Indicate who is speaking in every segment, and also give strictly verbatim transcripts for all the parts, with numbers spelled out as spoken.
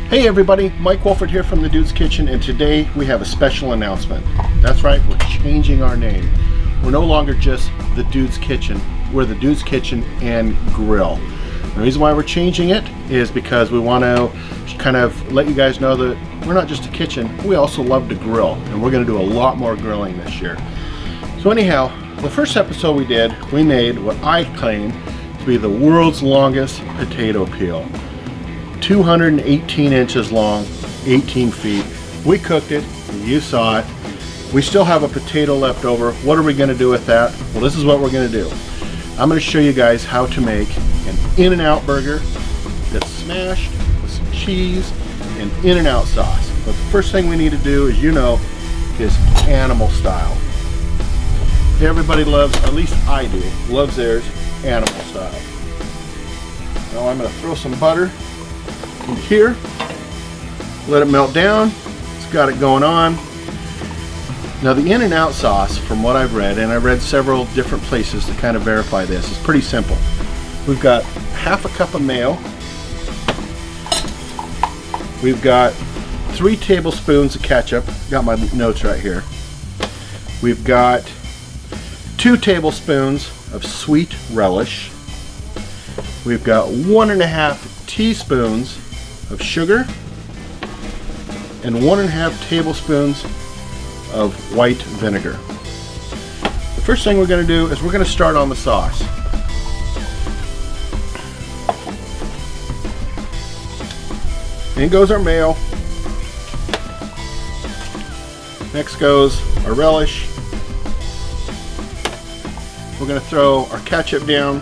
Speaker 1: Hey everybody, Mike Wolford here from The Dude's Kitchen, and today we have a special announcement. That's right, we're changing our name. We're no longer just The Dude's Kitchen, we're The Dude's Kitchen and Grill. The reason why we're changing it is because we want to kind of let you guys know that we're not just a kitchen, we also love to grill, and we're going to do a lot more grilling this year. So anyhow, the first episode we did, we made what I claim to be the world's longest potato peel. two hundred eighteen inches long, eighteen feet. We cooked it, you saw it. We still have a potato left over. What are we going to do with that? Well, this is what we're going to do. I'm going to show you guys how to make an In-N-Out burger that's smashed with some cheese and In-N-Out sauce. But the first thing we need to do, as you know, is animal style. Everybody loves, at least I do, loves theirs animal style. Now I'm going to throw some butter in here, let it melt down. It's got it going on. Now the In-N-Out sauce, from what I've read, and I read several different places to kind of verify this, is pretty simple. We've got half a cup of mayo. We've got three tablespoons of ketchup. Got my notes right here. We've got two tablespoons of sweet relish. We've got one and a half teaspoons of sugar and one and a half tablespoons of white vinegar. The first thing we're going to do is we're going to start on the sauce. In goes our mayo. Next goes our relish. We're going to throw our ketchup down.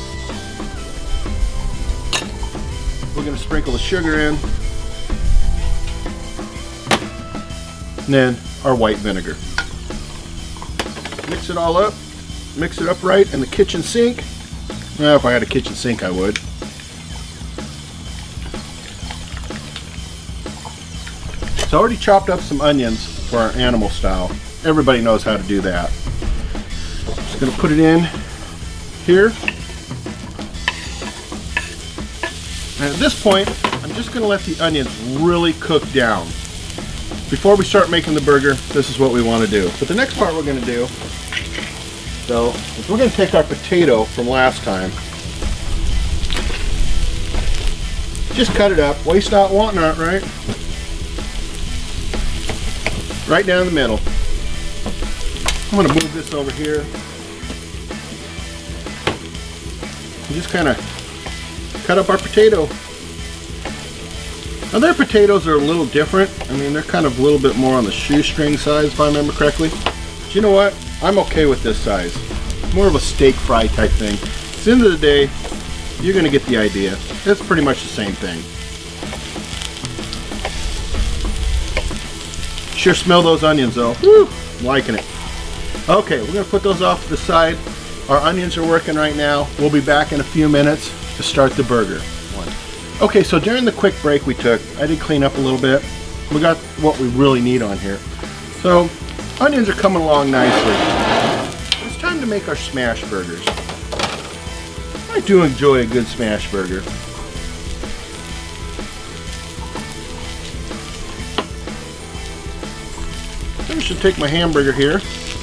Speaker 1: We're going to sprinkle the sugar in, and then our white vinegar. Mix it all up, mix it up right in the kitchen sink. Well, if I had a kitchen sink, I would. So I already chopped up some onions for our animal style. Everybody knows how to do that. Just going to put it in here. And at this point, I'm just going to let the onions really cook down. Before we start making the burger, this is what we want to do. But the next part we're going to do, so, is we're going to take our potato from last time, just cut it up, waste not, want not, right? Right down the middle. I'm going to move this over here. And just kind of cut up our potato. Now their potatoes are a little different. I mean, they're kind of a little bit more on the shoestring size, if I remember correctly. But you know what? I'm okay with this size. More of a steak fry type thing. At the end of the day, you're going to get the idea. It's pretty much the same thing. Sure smell those onions though. Woo! I'm liking it. Okay, we're going to put those off to the side. Our onions are working right now. We'll be back in a few minutes to start the burger. One. Okay, so during the quick break we took, I did clean up a little bit. We got what we really need on here. So, onions are coming along nicely. It's time to make our smash burgers. I do enjoy a good smash burger. I should take my hamburger here.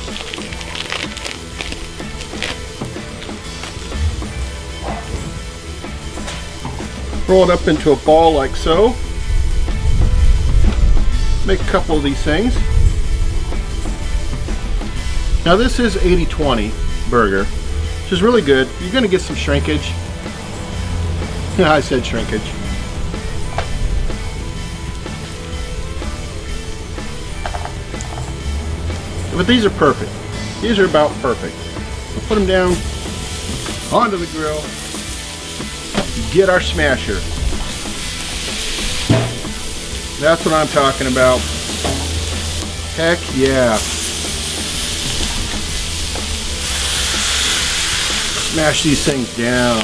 Speaker 1: Roll it up into a ball like so. Make a couple of these things. Now this is eighty twenty burger, which is really good. You're going to get some shrinkage. Yeah, I said shrinkage. But these are perfect. These are about perfect. We'll put them down onto the grill. Get our smasher. That's what I'm talking about. Heck yeah. Smash these things down.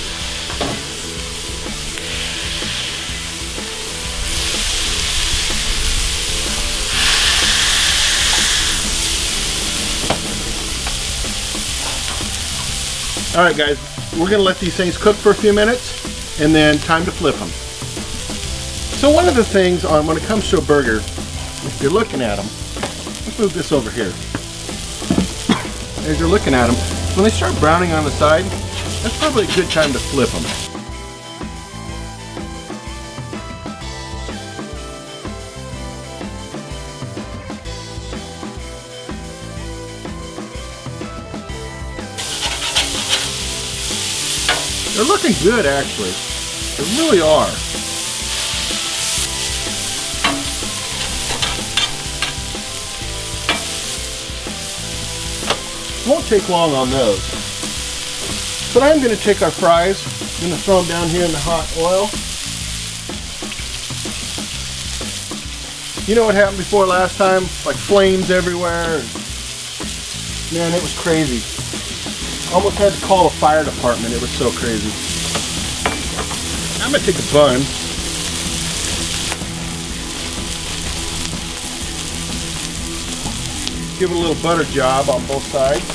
Speaker 1: Alright guys, we're going to let these things cook for a few minutes and then time to flip them. So one of the things on when it comes to a burger, if you're looking at them, let's move this over here. As you're looking at them, when they start browning on the side, that's probably a good time to flip them. They're looking good, actually. They really are. Won't take long on those. But I'm going to take our fries. I'm going to throw them down here in the hot oil. You know what happened before last time? Like flames everywhere. Man, it was crazy. Almost had to call the fire department. It was so crazy. I'm going to take a bun. Give it a little butter job on both sides.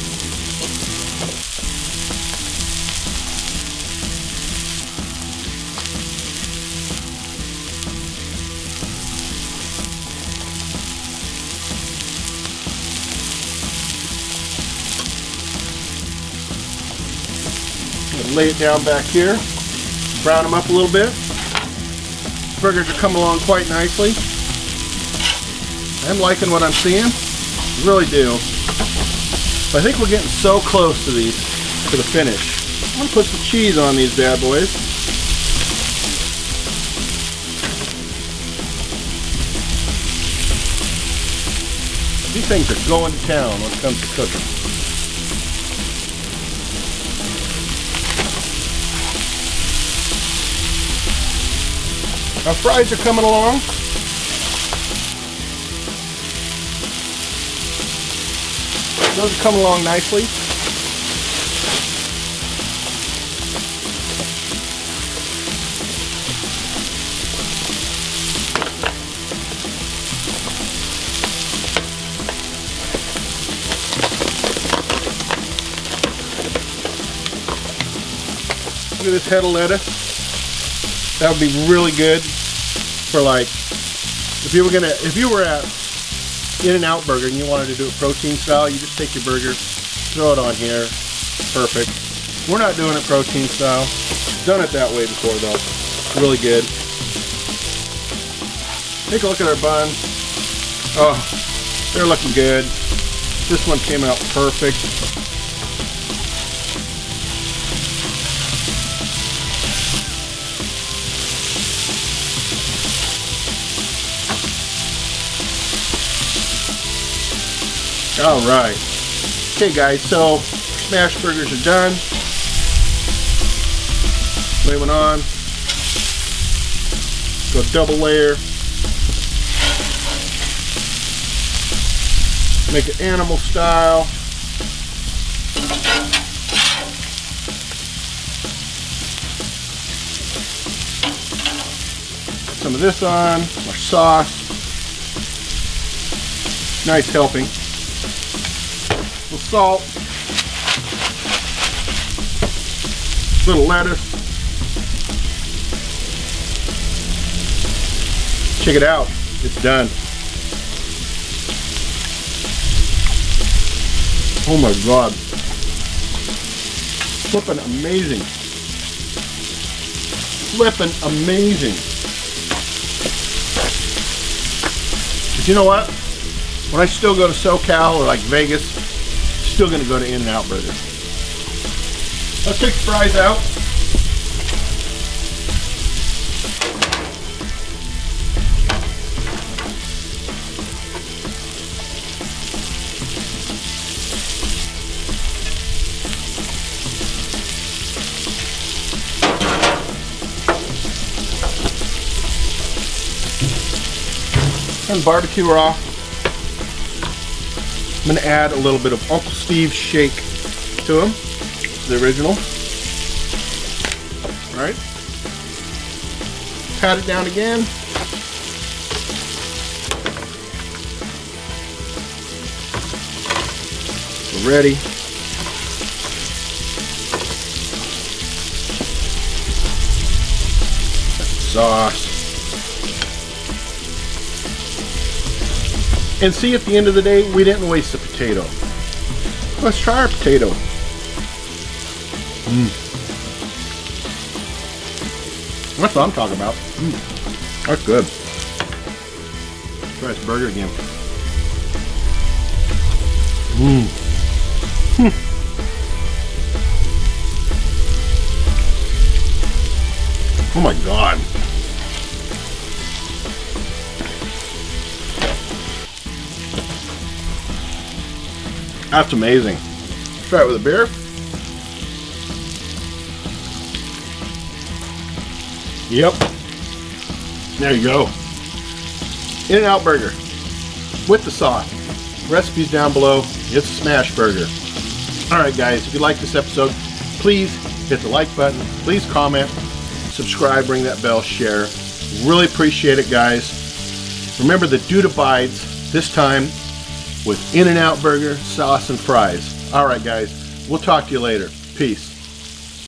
Speaker 1: Lay it down back here. Brown them up a little bit. Burgers are coming along quite nicely. I'm liking what I'm seeing. Really do. But I think we're getting so close to these, to the finish. I'm going to put some cheese on these bad boys. These things are going to town when it comes to cooking. Our fries are coming along. Those are coming along nicely. Look at this head of lettuce. That would be really good for, like, if you were gonna, if you were at In-N-Out Burger and you wanted to do it protein style, you just take your burger, throw it on here, perfect. We're not doing it protein style. Done it that way before though. Really good. Take a look at our buns. Oh, they're looking good. This one came out perfect. All right. Okay, guys, so smash burgers are done. Lay one on. Go double layer. Make it animal style. Some of this on, more sauce. Nice helping. A little salt. A little lettuce. Check it out. It's done. Oh my God. Flippin' amazing. Flippin' amazing. But you know what? When I still go to SoCal or like Vegas, still gonna go to In-N-Out Burger. Let's take the fries out. And barbecue raw. I'm going to add a little bit of Uncle Steve's shake to them, the original. All right. Pat it down again. We're ready. Sauce. And see, at the end of the day, we didn't waste the potato. Let's try our potato. Mm. That's what I'm talking about. Mm. That's good. Let's try this burger again. Mmm. Hmm. Oh my God. That's amazing. Let's try it with a beer. Yep. There you go. In-N-Out burger with the sauce. Recipes down below. It's a Smashburger. Alright guys, if you like this episode, please hit the like button. Please comment, subscribe, ring that bell, share. Really appreciate it, guys. Remember, the dude abides, this time with In-N-Out burger, sauce, and fries. Alright guys, we'll talk to you later. Peace.